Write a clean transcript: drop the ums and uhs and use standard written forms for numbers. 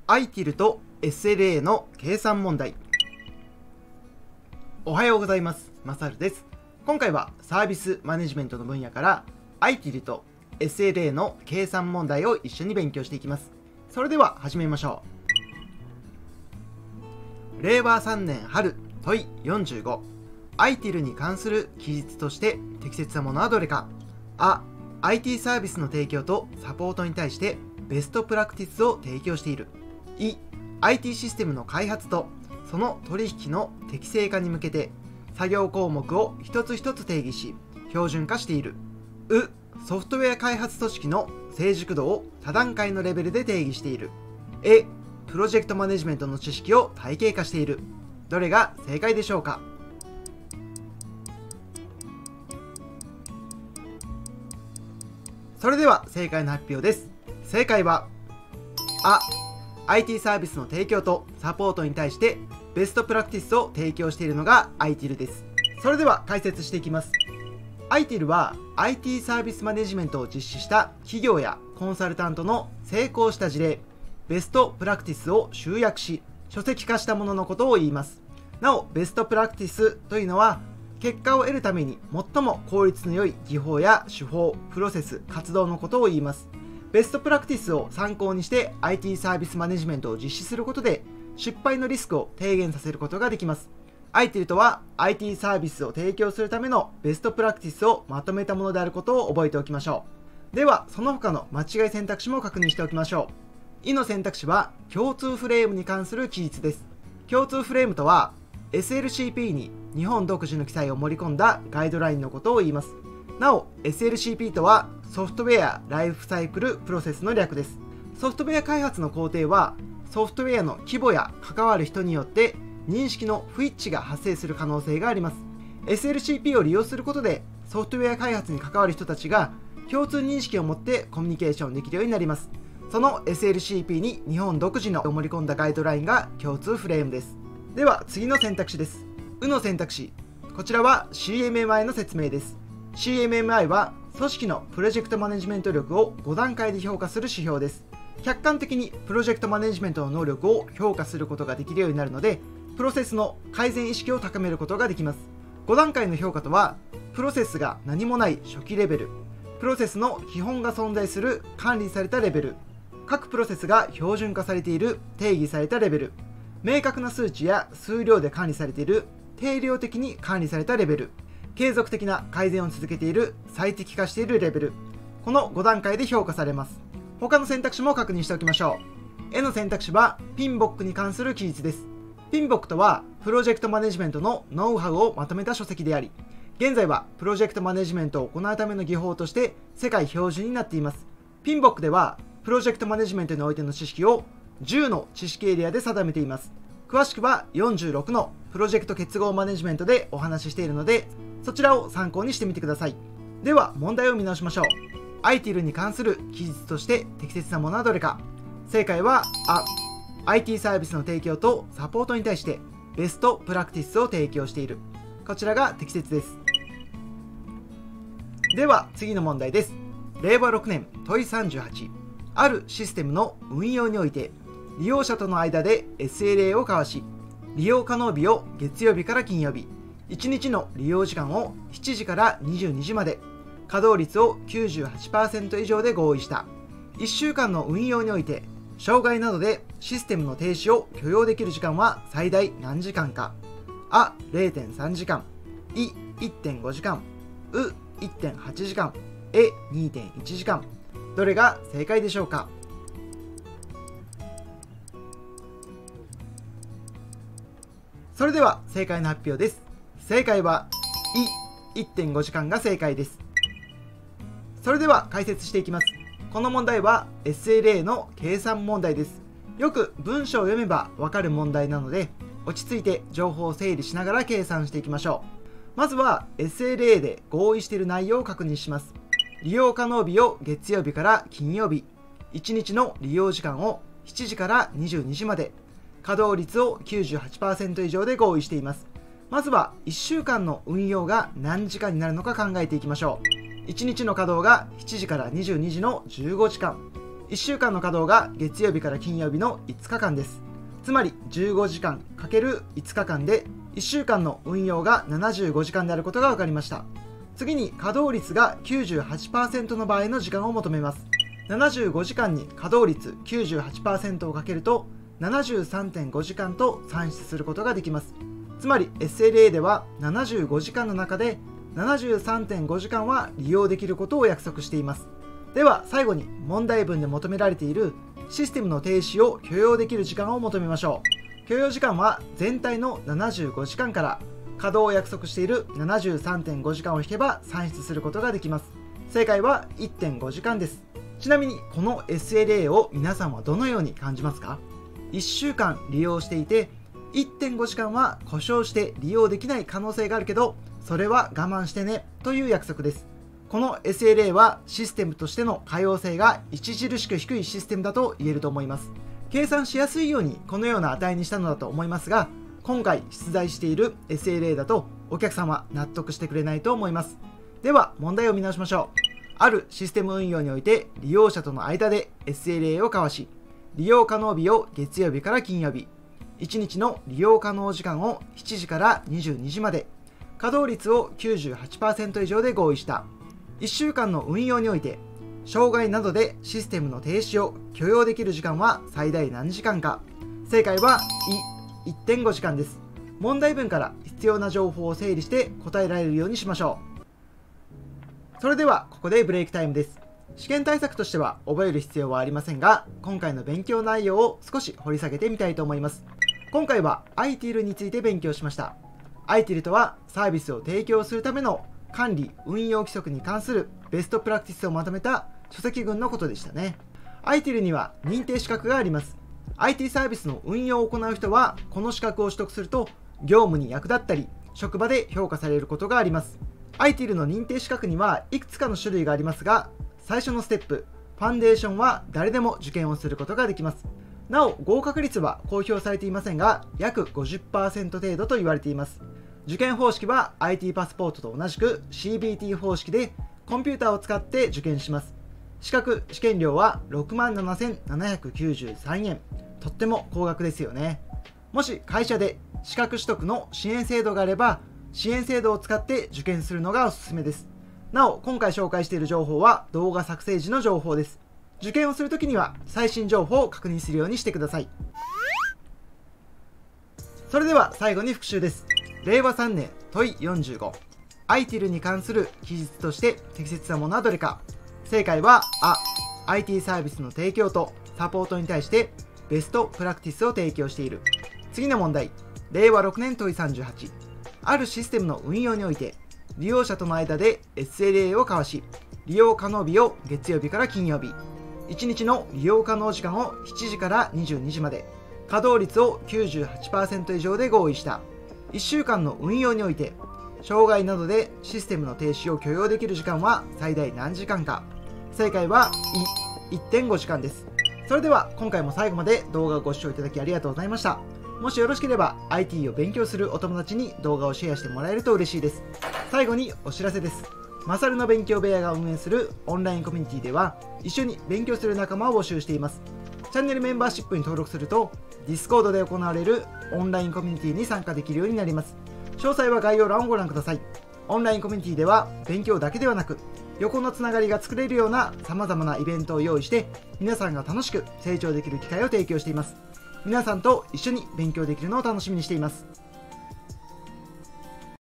ITIL と SLA の計算問題。おはようございます。まさるです。今回はサービスマネジメントの分野から ITIL と SLA の計算問題を一緒に勉強していきます。それでは始めましょう。令和3年春問い45。ITIL に関する記述として適切なものはどれか。あ、IT サービスの提供とサポートに対してベストプラクティスを提供している。い、IT システムの開発とその取引の適正化に向けて作業項目を一つ一つ定義し標準化している。う、ソフトウェア開発組織の成熟度を多段階のレベルで定義している。え、プロジェクトマネジメントの知識を体系化している。どれが正解でしょうか。それでは正解の発表です。正解はあ、IT サービスの提供とサポートに対してベストプラクティスを提供しているのが ITIL です。それでは解説していきます。ITIL は IT サービスマネジメントを実施した企業やコンサルタントの成功した事例、ベストプラクティスを集約し書籍化したもののことを言います。なお、ベストプラクティスというのは結果を得るために最も効率の良い技法や手法、プロセス、活動のことを言います。ベストプラクティスを参考にして IT サービスマネジメントを実施することで失敗のリスクを低減させることができます。ITIL とは IT サービスを提供するためのベストプラクティスをまとめたものであることを覚えておきましょう。では、その他の間違い選択肢も確認しておきましょう。いの選択肢は共通フレームに関する記述です。共通フレームとは SLCP に日本独自の記載を盛り込んだガイドラインのことを言います。なお、SLCP とはソフトウェアライフサイクルプロセスの略です。ソフトウェア開発の工程はソフトウェアの規模や関わる人によって認識の不一致が発生する可能性があります。SLCP を利用することでソフトウェア開発に関わる人たちが共通認識を持ってコミュニケーションできるようになります。その SLCP に日本独自の盛り込んだガイドラインが共通フレームです。では次の選択肢です。うの選択肢。こちらは CMMI の説明です。CMMI は組織のプロジェクトマネジメント力を5段階で評価する指標です。客観的にプロジェクトマネジメントの能力を評価することができるようになるので、プロセスの改善意識を高めることができます。5段階の評価とは、プロセスが何もない初期レベル、プロセスの基本が存在する管理されたレベル、各プロセスが標準化されている定義されたレベル、明確な数値や数量で管理されている定量的に管理されたレベル、継続的な改善を続けている最適化しているレベル、この5段階で評価されます。他の選択肢も確認しておきましょう。絵の選択肢はピンボックに関する記述です。ピンボックとはプロジェクトマネジメントのノウハウをまとめた書籍であり、現在はプロジェクトマネジメントを行うための技法として世界標準になっています。ピンボックではプロジェクトマネジメントにおいての知識を10の知識エリアで定めています。詳しくは46のプロジェクト結合マネジメントでお話ししているので、そちらを参考にしてみてください。では問題を見直しましょう。ITIL に関する記述として適切なものはどれか。正解はあ、IT サービスの提供とサポートに対してベストプラクティスを提供している。こちらが適切です。では次の問題です。令和6年問い38。あるシステムの運用において利用者との間で SLA を交わし、利用可能日を月曜日から金曜日、1日の利用時間を7時から22時まで、稼働率を 98% 以上で合意した。1週間の運用において障害などでシステムの停止を許容できる時間は最大何時間か。あ、0.3 時間、い、1.5 時間、う、1.8 時間、え、2.1 時間。どれが正解でしょうか。それでは正解の発表です。正解はい、1.5 時間が正解です。それでは解説していきます。この問題は SLA の計算問題です。よく文章を読めばわかる問題なので、落ち着いて情報を整理しながら計算していきましょう。まずは SLA で合意している内容を確認します。利用可能日を月曜日から金曜日、1日の利用時間を7時から22時まで、稼働率を 98% 以上で合意しています。まずは1週間の運用が何時間になるのか考えていきましょう。1日の稼働が7時から22時の15時間、 1週間の稼働が月曜日から金曜日の5日間です。つまり15時間 ×5 日間で1週間の運用が75時間であることが分かりました。次に稼働率が 98% の場合の時間を求めます。75時間に稼働率 98% をかけると 73.5 時間と算出することができます。つまり SLA では75時間の中で 73.5 時間は利用できることを約束しています。では最後に問題文で求められているシステムの停止を許容できる時間を求めましょう。許容時間は全体の75時間から稼働を約束している 73.5 時間を引けば算出することができます。正解は 1.5 時間です。ちなみにこの SLA を皆さんはどのように感じますか？ 1 週間利用していて 1.5 時間は故障して利用できない可能性があるけど、それは我慢してねという約束です。この SLA はシステムとしての可用性が著しく低いシステムだと言えると思います。計算しやすいようにこのような値にしたのだと思いますが、今回出題している SLA だとお客さんは納得してくれないと思います。では問題を見直しましょう。あるシステム運用において利用者との間で SLA を交わし、利用可能日を月曜日から金曜日、1日の利用可能時間を7時から22時まで、稼働率を 98% 以上で合意した。1週間の運用において障害などでシステムの停止を許容できる時間は最大何時間か。正解は 1.5 時間です。問題文から必要な情報を整理して答えられるようにしましょう。それではここでブレイクタイムです。試験対策としては覚える必要はありませんが、今回の勉強内容を少し掘り下げてみたいと思います。今回は ITIL について勉強しました。ITIL とはサービスを提供するための管理・運用規則に関するベストプラクティスをまとめた書籍群のことでしたね。ITIL には認定資格があります。IT サービスの運用を行う人はこの資格を取得すると業務に役立ったり職場で評価されることがあります。ITIL の認定資格にはいくつかの種類がありますが、最初のステップ、ファンデーションは誰でも受験をすることができます。なお合格率は公表されていませんが、約 50% 程度と言われています。受験方式は IT パスポートと同じく CBT 方式でコンピューターを使って受験します。試験料は 67,793 円。とっても高額ですよね。もし会社で資格取得の支援制度があれば、支援制度を使って受験するのがおすすめです。なお、今回紹介している情報は動画作成時の情報です。受験をするときには最新情報を確認するようにしてください。それでは最後に復習です。令和3年問い45。ITIL に関する記述として適切なものはどれか。正解はIT サービスの提供とサポートに対してベストプラクティスを提供している。次の問題。令和6年問い38。あるシステムの運用において利用者との間で SLA を交わし、利用可能日を月曜日から金曜日、1日の利用可能時間を7時から22時まで、稼働率を 98% 以上で合意した。1週間の運用において障害などでシステムの停止を許容できる時間は最大何時間か。正解は 1.5 時間です。それでは今回も最後まで動画をご視聴いただきありがとうございました。もしよろしければ IT を勉強するお友達に動画をシェアしてもらえると嬉しいです。最後にお知らせです。マサルの勉強部屋が運営するオンラインコミュニティでは一緒に勉強する仲間を募集しています。チャンネルメンバーシップに登録すると Discord で行われるオンラインコミュニティに参加できるようになります。詳細は概要欄をご覧ください。オンラインコミュニティでは勉強だけではなく横のつながりが作れるような様々なイベントを用意して皆さんが楽しく成長できる機会を提供しています。皆さんと一緒に勉強できるのを楽しみにしています。